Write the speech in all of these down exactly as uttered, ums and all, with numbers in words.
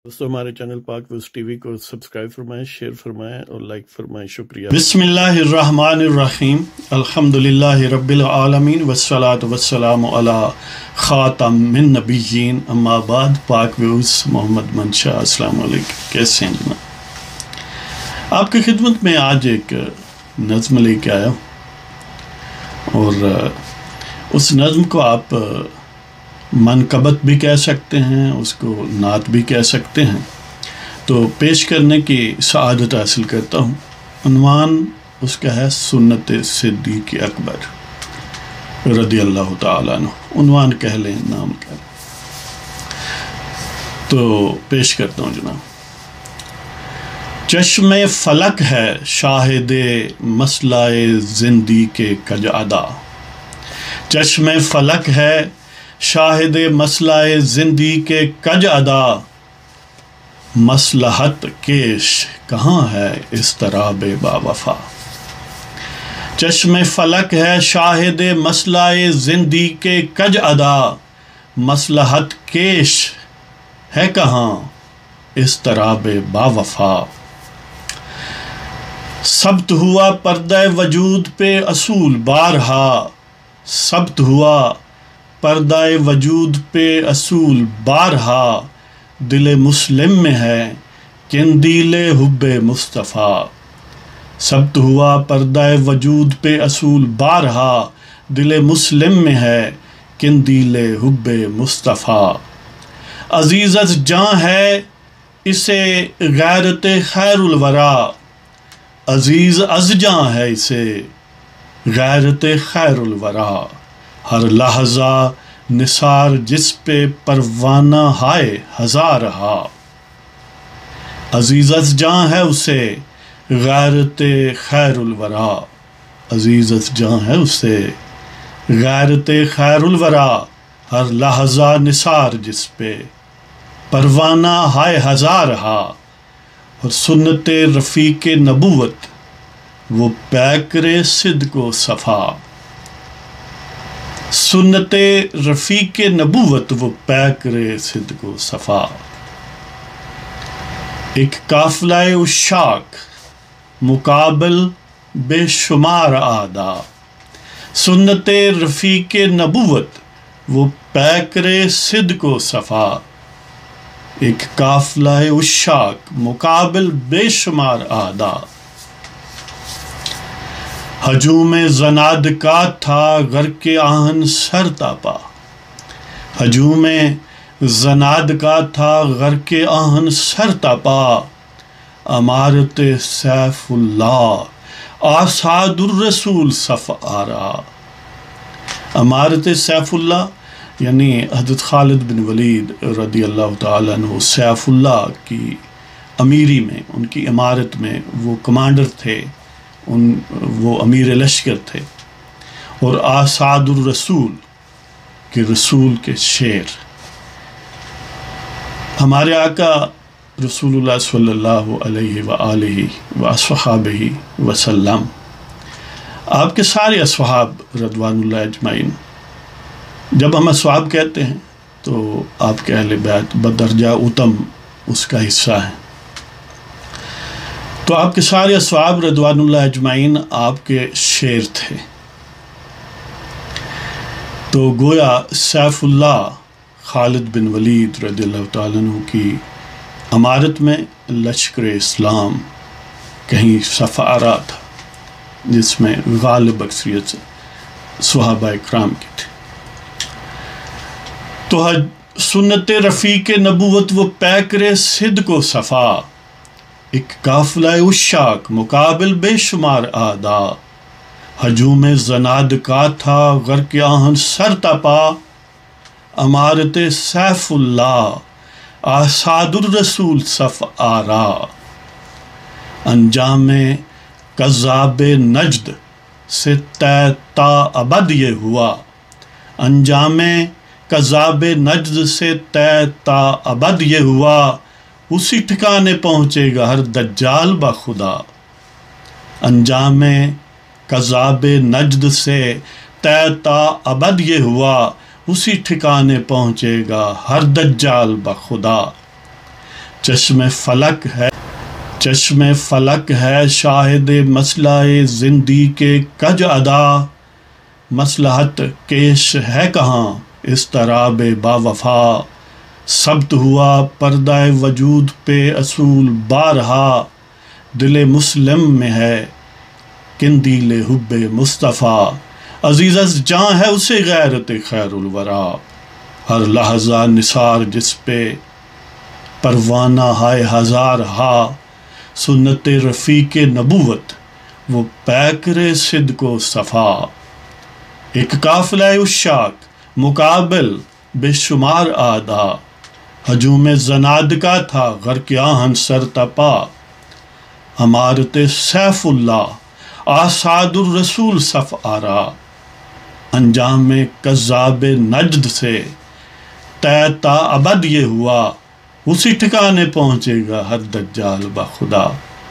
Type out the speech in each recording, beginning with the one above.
دوستو ہمارے چینل پاک ویوز ٹی وی کو سبسکرائب فرمائیں، شیئر فرمائیں اور لائک فرمائیں۔ شکریہ۔ بسم اللہ الرحمن الرحیم، الحمدللہ رب العالمین والصلاة والسلام علی خاتم النبیین، اما بعد۔ پاک ویوز محمد منشا، السلام علیکم، کیسے ہیں جناب؟ آپ کی خدمت میں آج ایک نظم لے کے آیا ہوں، اور اس نظم کو آپ منقبت بھی کہہ سکتے ہیں، اس کو نعت بھی کہہ سکتے ہیں، تو پیش کرنے کی سعادت حاصل کرتا ہوں۔ عنوان اس کا ہے سنت صدیق اکبر رضی اللہ تعالیٰ عنہ۔ عنوان کہہ لیں، نام کہہ لیں، تو پیش کرتا ہوں جناب۔ چشم فلک ہے شاہد مسئلہ زندگی کے کج ادا، چشم فلک ہے شاہد مسئلہ زندگی کے کج ادا، مصلحت کیش کہاں ہے اضطراب با وفا۔ چشم فلک ہے شاہد مسئلہ زندگی کے کج ادا، مصلحت کیش ہے کہاں اضطراب با وفا۔ ثبت ہوا پردہ وجود پہ اصول بارہا، ثبت ہوا پردہ وجود پہ اصول بارہا، دل مسلم میں ہے قندیل حب مصطفیٰ۔ ثبت ہوا پردہ وجود پہ اصول بارہا، دل مسلم میں ہے قندیل حب مصطفیٰ۔ عزیز از جاں ہے اسے غیرت خیر الورا، عزیز از جاں ہے اسے غیرت خیر الورا۔ ہر لحظہ نثار جس پہ پروانہ ہائے ہزار رہا، عزیز از جاں ہے اسے غیرت خیر الورا، عزیز از جاں ہے اسے غیرت خیر الورا۔ ہر لحظہ نثار جس پہ پروانہ ہائے ہزار رہا، اور سنت رفیق نبوت وہ پیکر صدق و صفا، سنت رفیق نبوت وہ پیکر صدق و صفا۔ ایک قافلہ عشاق مقابل بے شمار اعدا، سنت رفیق نبوت وہ پیکر صدق و صفا۔ ایک قافلہ عشاق مقابل بے شمار اعدا، ہجوم زنادقات تھا غرق آہن سر تاپا، ہجوم زنادقات تھا غرق آہن سر تاپا۔ امارت سیف اللہ آساد الرسول صف آرا، امارت سیف اللہ یعنی حضرت خالد بن ولید رضی اللہ تعالیٰ عنہ سیف اللہ کی امیری میں، ان کی امارت میں وہ کمانڈر تھے، ان وہ امیر لشکر تھے، اور آساد الرسول کہ رسول کے شیر۔ ہمارے آقا رسول اللہ صلی اللہ علیہ وآلہ وصحابہ وسلم، آپ کے سارے اصحاب رضوان اللہ اجمعین، جب ہم اصحاب کہتے ہیں تو آپ کے اہل بیت بدرجہ اتم اس کا حصہ ہیں، تو آپ کے سارے اصحاب رضوان اللہ اجمعین آپ کے شیر تھے۔ تو گویا سیف اللہ خالد بن ولید رضی اللہ تعالیٰ عنہ کی امارت میں لشکر اسلام کہیں صف آرا تھا، جس میں غالب اکثریت صحابہ اکرام کی تھی۔ تو سنت رفیق نبوت وہ پیکر صدق و صفا، ایک قافلہ عشاق مقابل بے شمار اعدا، ہجوم زنادقات تھا غرق آہن سر تپا۔ امارت سیف اللہ آساد الرسول صف آرا، انجام کذاب نجد سے طے تا ابد یہ ہوا، انجام کذاب نجد سے طے تا ابد یہ ہوا۔ اسی ٹھکانے پہنچے گا ہر دجال بخدا، انجام کذاب نجد سے طے تا ابد یہ ہوا، اسی ٹھکانے پہنچے گا ہر دجال بخدا۔ چشم فلک ہے چشم فلک ہے شاہد مسئلہ زندگی کے کج ادا، مصلحت کیش ہے کہاں اس طرح بے با وفا، ثبت ہوا پردہ وجود پہ اصول بارہا، دل مسلم میں ہے قندیل حب مصطفیٰ، عزیز از جاں ہے اسے غیرت خیر الورا، ہر لحظہ نثار جس پہ پروانہ ہائے ہزار ہا، سنت رفیق نبوت وہ پیکر صدق و صفا، ایک قافلہ عشاق مقابل بے شمار آدھا، ہجوم زنادقہ تھا غرق آہن سر تپا، عمارت سیف اللہ آساد الرسول صف آرا، انجام کذاب نجد سے طے تا ابد یہ ہوا، اسی ٹھکانے پہنچے گا ہر دجال بخدا۔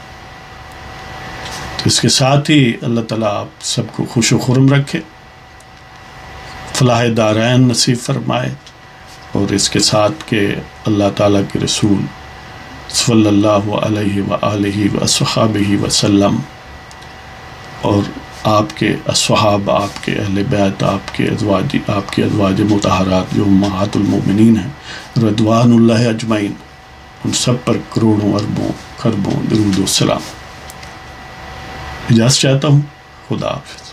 تو اس کے ساتھ ہی اللہ تعالیٰ آپ سب کو خوش و خرم رکھے، فلاح دارین نصیب فرمائے، اور اس کے ساتھ کہ اللہ تعالیٰ کے رسول صلی اللہ علیہ وآلہ وصحبہ وسلم اور آپ کے اصحاب، آپ کے اہل بیت، آپ کے ازواج آپ کے ازواج مطہرات جو امہات المومنین ہیں رضوان اللہ اجمعین، ان سب پر کروڑوں اربوں خربوں درود و سلام۔ اجازت چاہتا ہوں، خدا حافظ۔